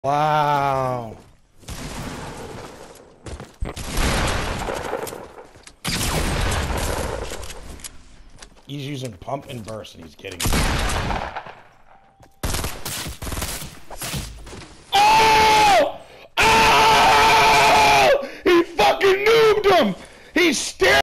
Wow. He's using pump and burst and he's getting it.